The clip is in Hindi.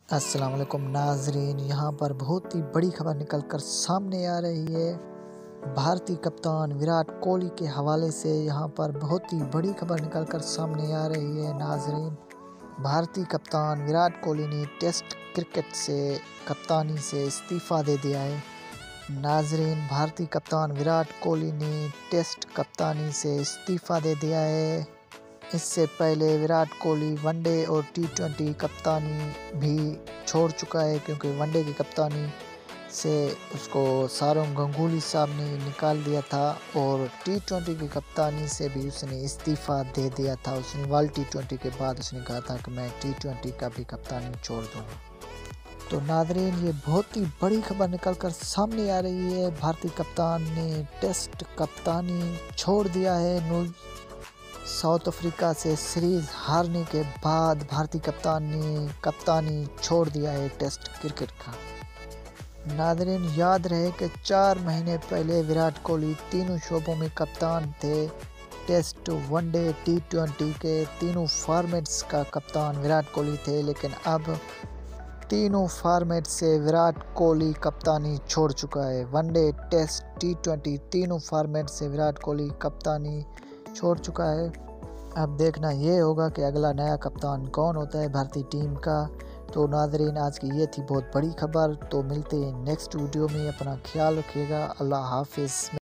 अस्सलाम वालेकुम नाजरीन, यहाँ पर बहुत ही बड़ी खबर निकल कर सामने आ रही है। भारतीय कप्तान विराट कोहली के हवाले से यहाँ पर बहुत ही बड़ी खबर निकल कर सामने आ रही है। नाजरीन, भारतीय कप्तान विराट कोहली ने टेस्ट क्रिकेट से कप्तानी से इस्तीफ़ा दे दिया है। नाजरीन, भारतीय कप्तान विराट कोहली ने टेस्ट कप्तानी से इस्तीफ़ा दे दिया है। इससे पहले विराट कोहली वनडे और टी20 कप्तानी भी छोड़ चुका है, क्योंकि वनडे की कप्तानी से उसको सौरव गांगुली साहब ने निकाल दिया था और टी20 की कप्तानी से भी उसने इस्तीफ़ा दे दिया था। उसने वर्ल्ड टी20 के बाद उसने कहा था कि मैं टी20 का भी कप्तानी छोड़ दूँगा। तो नाज़रीन, ये बहुत ही बड़ी खबर निकल कर सामने आ रही है। भारतीय कप्तान ने टेस्ट कप्तानी छोड़ दिया है। साउथ अफ्रीका से सीरीज़ हारने के बाद भारतीय कप्तान ने कप्तानी छोड़ दिया है टेस्ट क्रिकेट का। नाज़रीन, याद रहे कि 4 महीने पहले विराट कोहली तीनों शोबों में कप्तान थे। टेस्ट, वनडे, टी20 के तीनों फॉर्मेट्स का कप्तान विराट कोहली थे, लेकिन अब तीनों फॉर्मेट से विराट कोहली कप्तानी छोड़ चुका है। वनडे, टेस्ट, टी20 तीनों फॉर्मेट से विराट कोहली कप्तानी छोड़ चुका है। अब देखना ये होगा कि अगला नया कप्तान कौन होता है भारतीय टीम का। तो नाज़रीन, आज की ये थी बहुत बड़ी खबर। तो मिलते हैं नेक्स्ट वीडियो में। अपना ख्याल रखिएगा। अल्लाह हाफिज़।